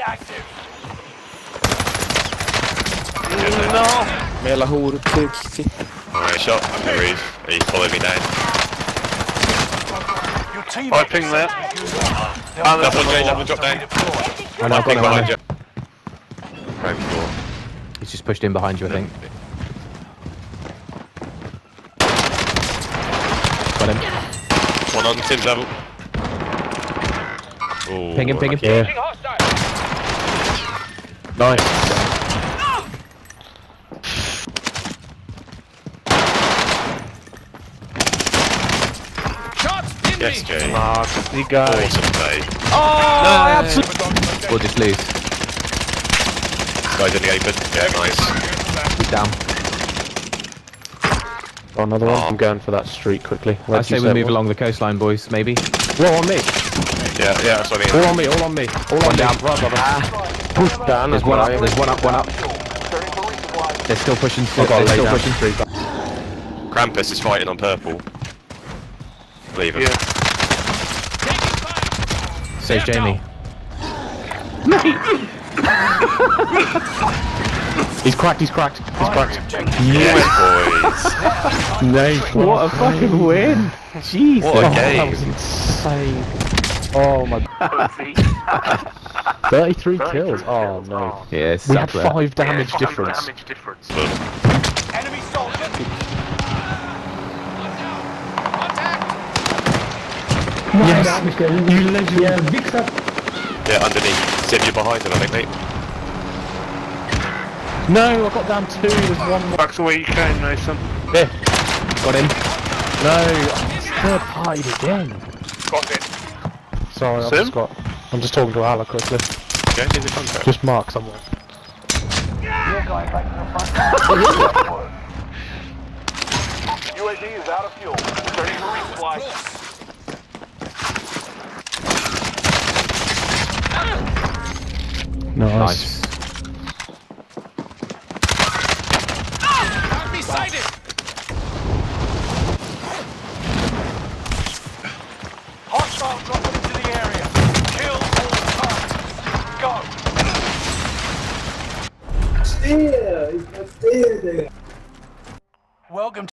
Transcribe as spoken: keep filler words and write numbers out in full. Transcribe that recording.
active. No! Meillä huudut yksi. Alright, shot on the roof. He followed me down. I ping there. Oh, that's one J, one drop down. I know, I've got Ping him behind on. you. Ground floor. He's just pushed in behind you, I think. Got him. One on Tim's level. Ooh, Ping him, ping him. Yeah. Nice. Yes, Jay. Nasty guy. Awesome play. Oh, no, absolutely. We'll just lose. Guy's in the open. Yeah, nice. He's down. Oh, another one. Oh. I'm going for that street quickly. I say we move along the coastline, boys, maybe. Whoa, on me. Yeah, yeah, that's what I mean. All on me, all on me. All on One me. down. Right, brother. Ah, Push down. there's one up, there's one up, one up. They're still pushing, I've got to they're lay still down. pushing through. Krampus is fighting on purple. Leave him. Yeah. Says Jamie. He's cracked, he's cracked. He's cracked. Yes, boys. Nice. What a fucking win! Jeez. What a Oh, game. that was insane. Oh my god. thirty-three kills. Oh no. Yeah, it's We up had there. five damage difference. Enemy soldier. Yes. You legend. Yeah, big stuff. Yeah, underneath. Sim, you're behind him, I think, mate. No, I got down two. There's one more. Back to where you came, Nathan. There. Got him. No, it's third party again. Got it. Sorry, I've Sim? just got. I'm just talking to Ala quickly. Okay, here's the contract. Just mark somewhere. U A V is out of fuel. Ready for resupply. Nice. Nice. Enemy sighted. Hostile dropping into the area. Kill all targets. Go. Welcome